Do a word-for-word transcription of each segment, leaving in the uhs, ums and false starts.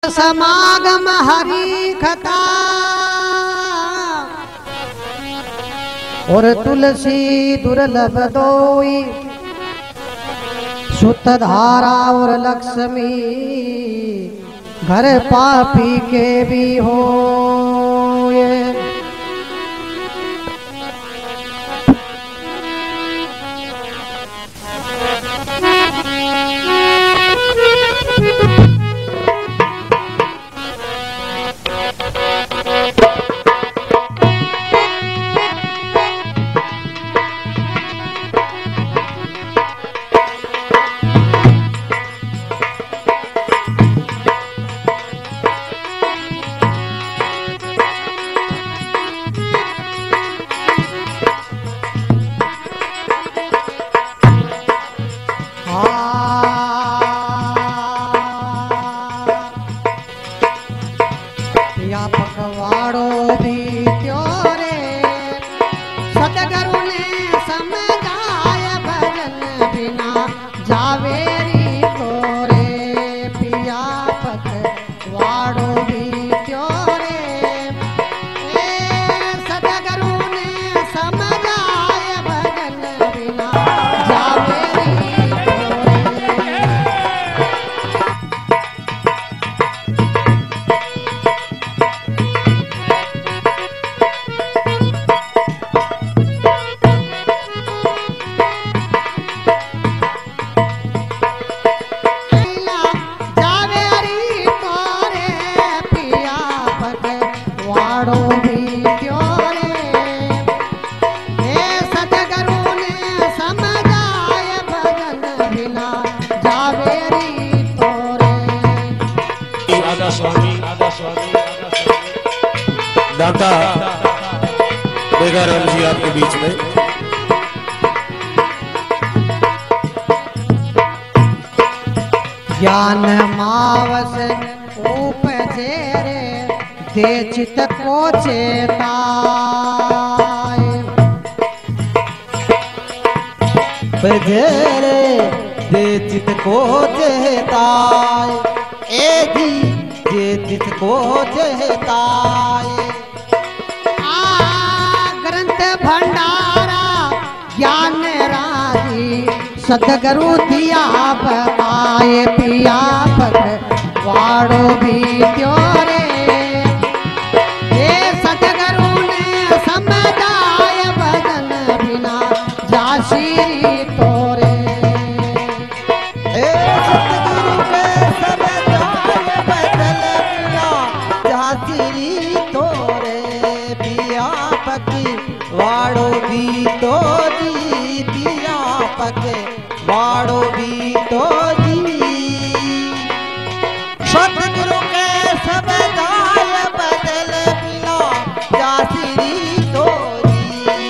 समागम हरि कथा और तुलसी दुर्लभ दोई सुत धारा और लक्ष्मी घर पापी के भी हो। दाता बेगाराम जी आपके बीच में। ज्ञान मावस उपजे रे दे चित को चेताए, उपजे रे दे चित को चेताए, ए जी दे चित को चेताए। भंडारा ज्ञान राजी सतगुरु दिया पाए पिया पग वाड़ो भी त्योरे। ये सतगुरु ने समझाए भजन बिना जाशीरी तोरे। ए सतगुरु ने समझाए भजन बिना जाशीरी तोरे, पिया पकी वाड़ो भी तो जी, पिया पके वाड़ो भी तो जी। सतगुरु के समझाए बदल बिना जासीरी तो जी।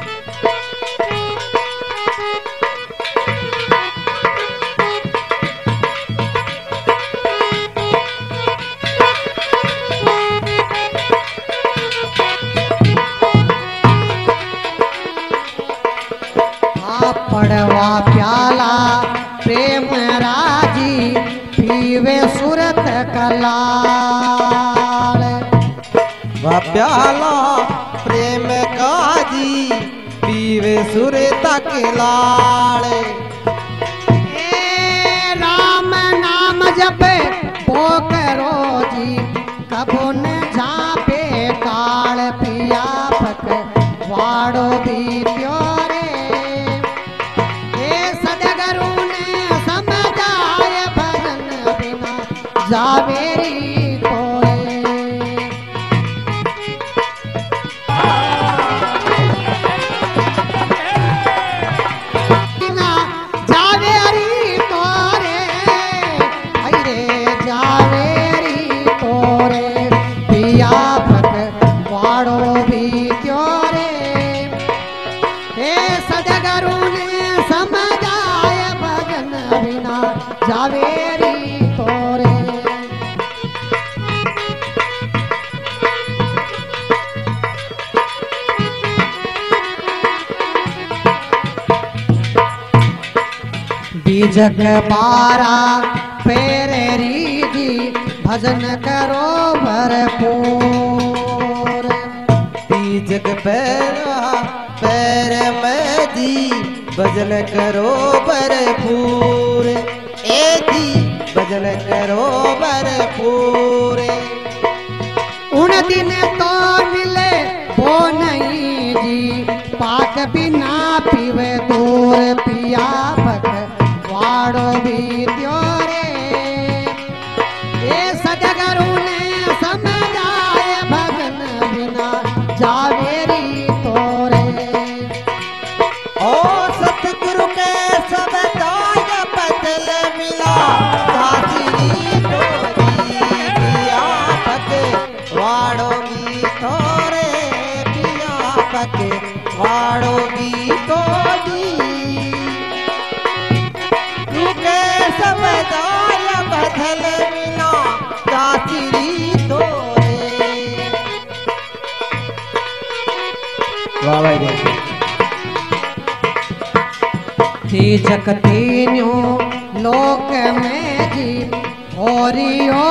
पड़वा प्याला प्रेम राजी पीवे सुरत कलाल। वह प्याला प्रेम काजी पीवे सुरत कलाल। ए राम नाम जपे भोग रोजी कबो न झापे काल पिया पक वाड़ो भी त्योरे। जावेरी तोरे जावेरी तोरे, अरे जावेरी तोरे पिया भग वाड़ो भी त्योरे। हे सतगुरु ने समझाए भजन बिना जावेरी तोरे। बीजक बारा पेरेरी जी भजन करो भरपूर। तीजक पैरा पैर में जी भजन करो भरपूर। ए जी भजन करो भरपूर। उन दिन तो मिले वो नहीं जी पाक बिना पीवे दूर पिया भगवाड़ो भी त्योरे। ये सदगुरु ने समझाए भगन बिना जावेरी तोरे। ओ सतगुरु के सब दाय बदल मिला दासिरी तोरी पिया भगवाड़ोगी तोरे पिया भगवाड़ोगी तोरी। तू के सब दाय बदल मिला दासिरी तोरे। वाह भाई तीजक तीनों लोक में जी होरियो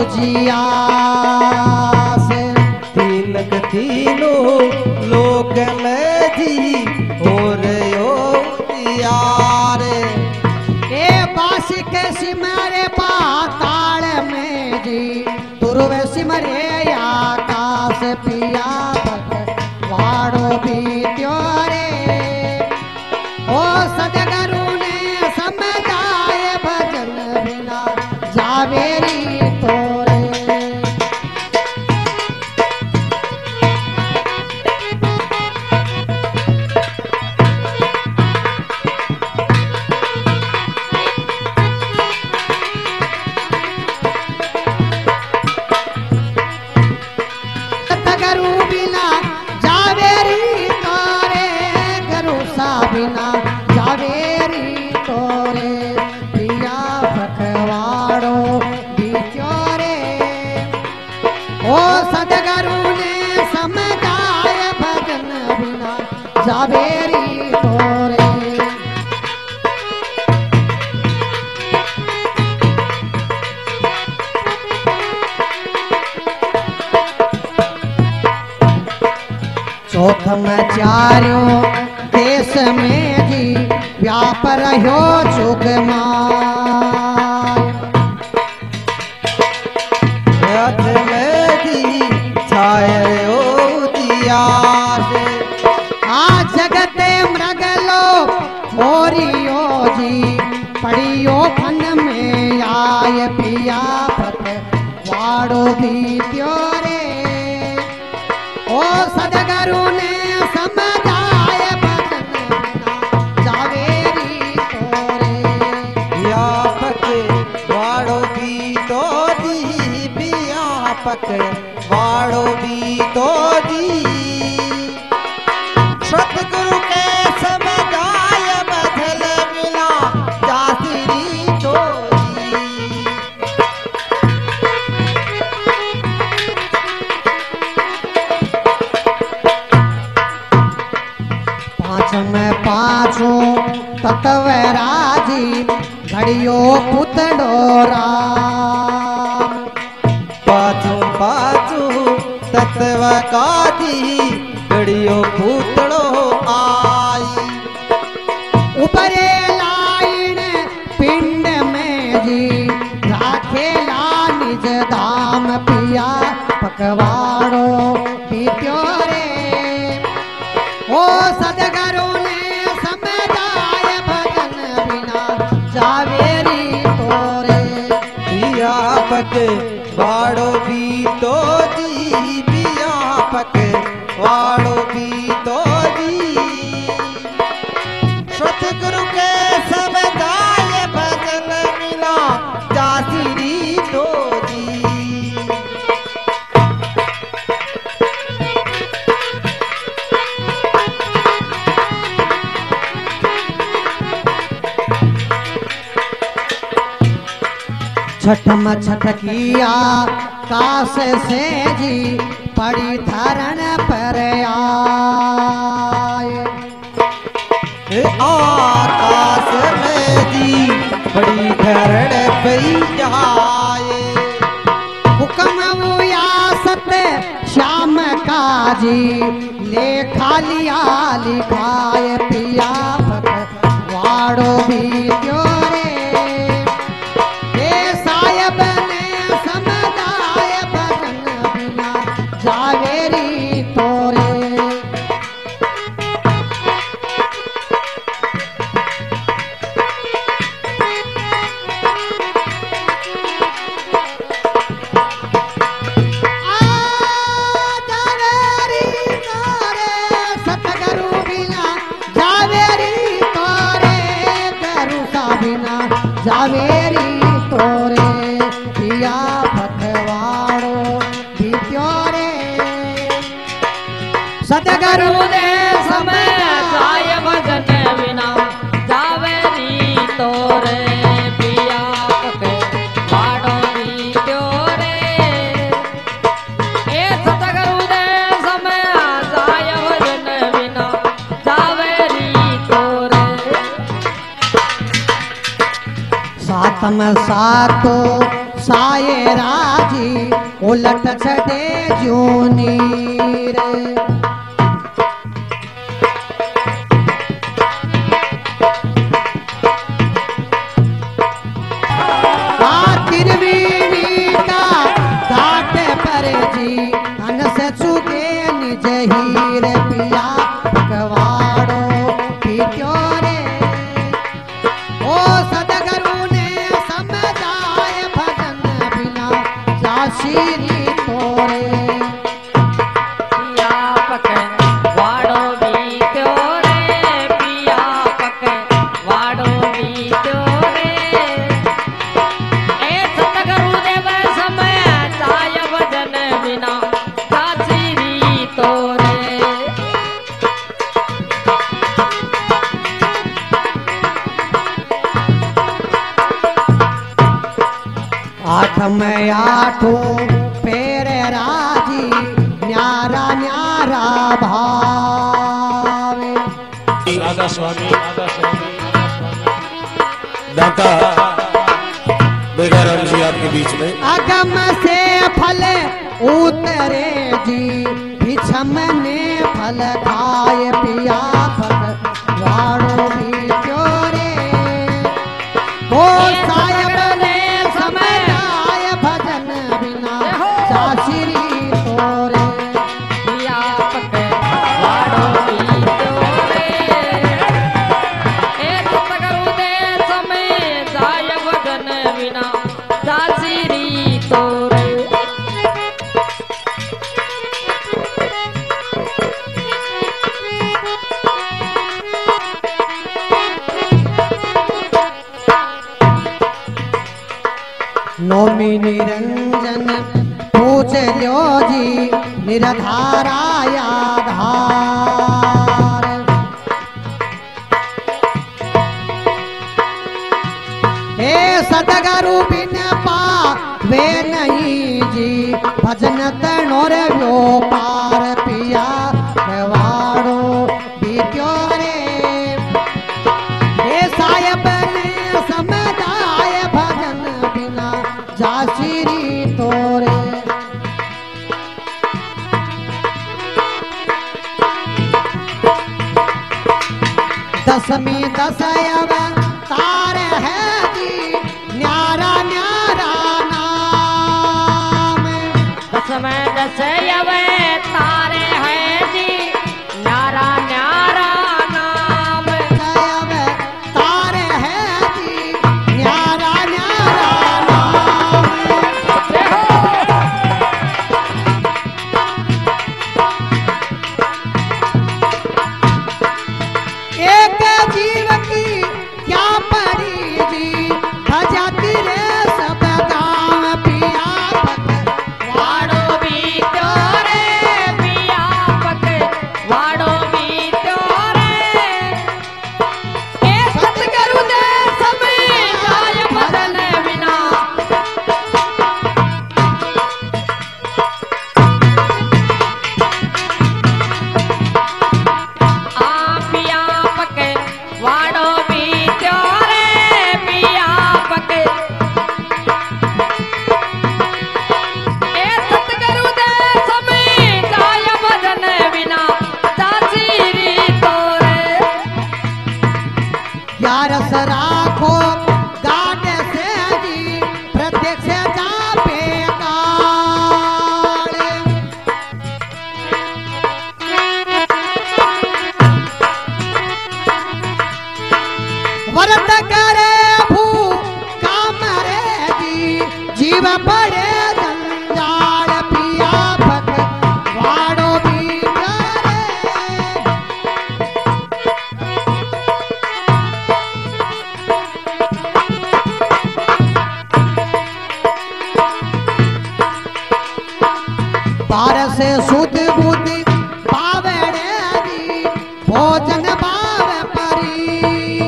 उजियास। तीनक तीनों लोक में जी होरियो उजियार। ए बासी के सिमरे पाताल में जी पूर्व सिमरे आकाश पिया भगवाड़ो भी त्योरे। ओ सदगुरु ने समझाए भजन बिना जावेरी तोरे। सदगुरु बिना जावेरी तोरे गुरु सा बिना जावेरी तोरे पिया भगवाड़ो भी त्योरे। ओ सदगुरु ने समझाए भजन बिना जावेरी तोरे। चौथ में चारों देश में जी व्याप रहो जुगमाय। रथ में जी छायो उजियार। आ जगते मृगलो मोरियो जी पड़ियो फन में आय पिया भगवाड़ो भी त्योरे। ओ सदगुरु ने समझाए भजन बिना जावेरी तोरे। पिया भगवाड़ो भी तोरी पिया भगवाड़ो भी तोरी। सतगुरु के समझाए बदल मिला दासिरी तोरी। पाँच में पाँचों तत्व राजी घड़ियो पुतड़ो राम। पाछू पाछू तत्व काजी घड़ियो पूतड़ो आई। ऊपरे लाइन पिंड में जी राखेला निज धाम पिया पकवाड़ो भी त्योरे। ओ सदगुरु ने समझाए भजन बिना जावेरी तोरे। पिया पकवाड़ो भी तोरी पिया पकवाड़ो भी तोरी। सतगुरु के समझाए भजन मिला दासिरी तोरी। छठ मछठ किया काश से जी पड़ी धरण पर आए। आकाश में जी बड़ी धरण पई जाए। हुक्म उयासत श्याम काजी लेखा लिया लिखाए पिया वाड़ो भी त्योरे हे साहेब ने समझाए भजन बिना जावेरी तोरे जावेरी तोरे पिया पखवाड़ो भी त्योरे सतगुरु दे समय जाय भजन बिना जावेरी तोरे पिया पखवाड़ो भी त्योरे ए सतगुरु दे समय जाय भजन बिना जावेरी तोरे सातम सातो साये राजी उलट छड़े जूनीर तिरवीनीता घाट पर जी अन से चुके निज हीर पिया पखवाड़ो भी त्योरे ओ सतगुरु ने समझाए भजन बिना जाशीरी तोरे पिया पखवाड़ो भी त्योरे पिया पखवाड़ो भी त्योरे ए सतगुरु देव समय जाय भजन बिना जाशीरी तोरे आठ में आठो पेर राजी न्यारा न्यारा भावे राधा स्वामी राधा स्वामी दाता बेगाराम जी आपके बीच में अगम से फल उतरे जी पिछम ने फल खाए पिया पखवाड़ो भी त्योरे ओ साहेब ने समझाए भजन बिना जाशीरी तोरे पिया पखवाड़ो भी त्योरे ए सतगुरु दे समय जाय भजन बिना जाशीरी तोरे नौमी निरंजन पूछ लो जी निरधारा आधार हे सतगुरु बिन पावे नहीं जी भजन तनोर व्योपार पिया पखवाड़ो भी त्योरे हे साहेब ने समझाए भजन बिना जाशीरी तोरे दसवीं दसयव तार है जी न्यारा न्यारा नाम दसवें दसयवे तारे हैं जी न्यारा न्यारा नाम दसयव तार है जी न्यारा न्यारा नाम एक जीव की क्या पड़ी जी भजाती रे सब गाँव पिया पखवाड़ो वाड़ो भी त्योरे पारस सुध बुध पावड़े दी भोजन भाव परी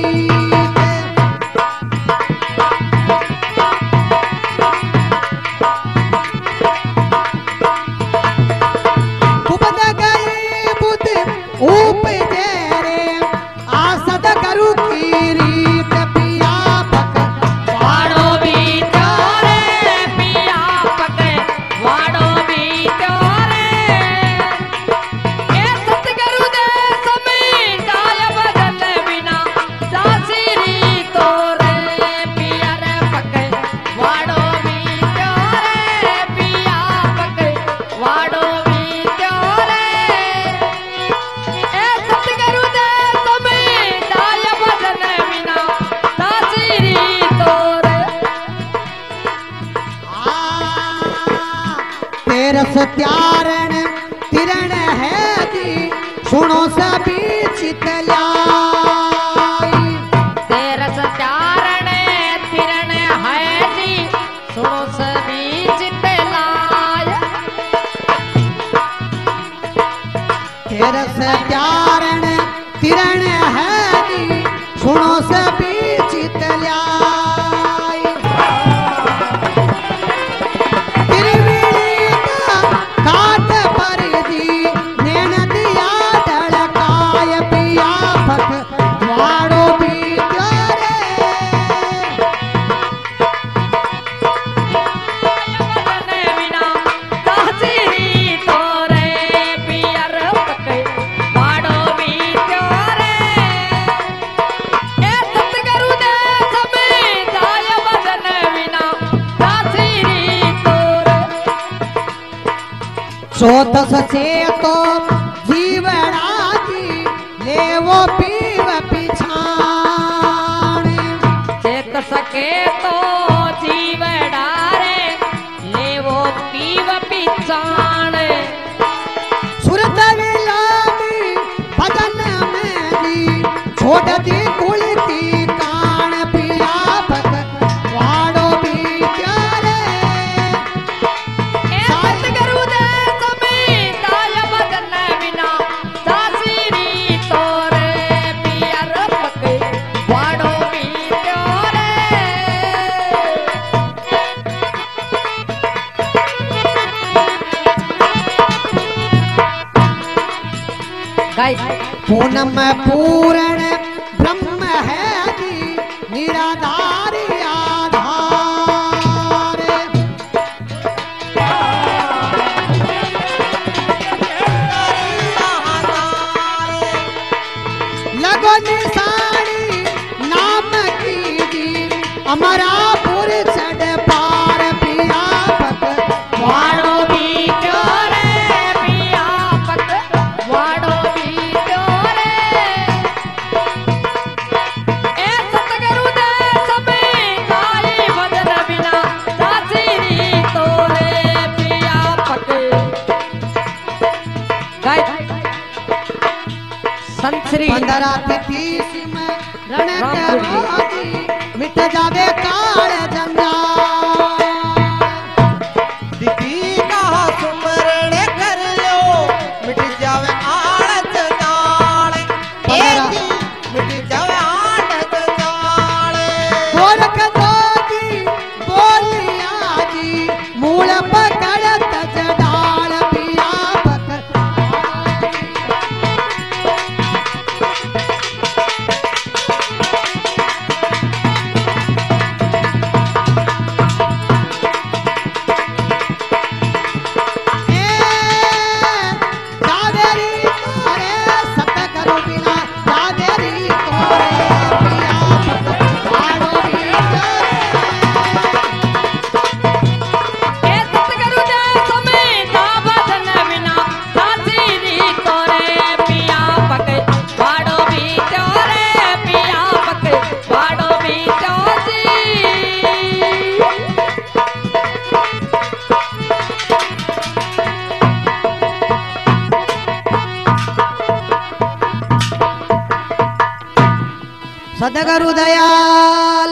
उपद गई बुध उपजे रे आसद करु की रीत पिया पक वाड़ो भी त्योरे पिया पक वाड़ो भी त्योरे ए सतगुरु दे समय जाय बदन बिना दासीरी तोरे पिया रे पक वाड़ो भी त्योरे पिया पक वाड़ो भी त्योरे ए सतगुरु दे समय जाय बदन बिना दासीरी तोरे तेरस त्यारण तिरण है दी सुनो सभी चितलाई तेरस चारण तिरण है जी सुनो सभी चितलाय तेरस त्यारण तिरण है दी सुनो सभी चितलाई तिरविलीता काट पर दी नैन दिया धड़काय पिया भक वाड़ो भी त्योरे बदन बिना दासीरी तोरे पियर पक वाड़ो भी त्योरे ए सतगुरु दे समय जाय बदन बिना दासीरी तोरे सोतस से तो जीवड़ा जी लेवो पीव पिछाण चेत सके तो जीव डारे ले वो पीव पिचाण सुरत विलामी बदन में दी छोड़ दी कुलती कान पिया भक वाड़ो भी प्यारे ए सतगुरु दे समय दाय बदन बिना दासीरी तोरे पियर पक वाड़ो भी त्योरे गाय पूनम पूरण ब्रह्म है दी निराधारी आधार लगो निशानी नाम की दी अमरापुर चढ़ पार पिया भक वाड़ो भी त्योरे पिया पक वाड़ो भी त्योरे ए सतगुरु दे समय जाय बदन बिना दासीरी तोरे पिया पक गाय संश्री पंद्रह तीस में रण रामपुर राजी मिट जावे काल जंजाल दीदी का सुमरण कर लो मिट जावे आड़त नाल ए दी मिट जावे आड़त नाल गोरख जोगी बोलिया जी मूल पकड़त जडाल पिया भक सदगुरु दयाल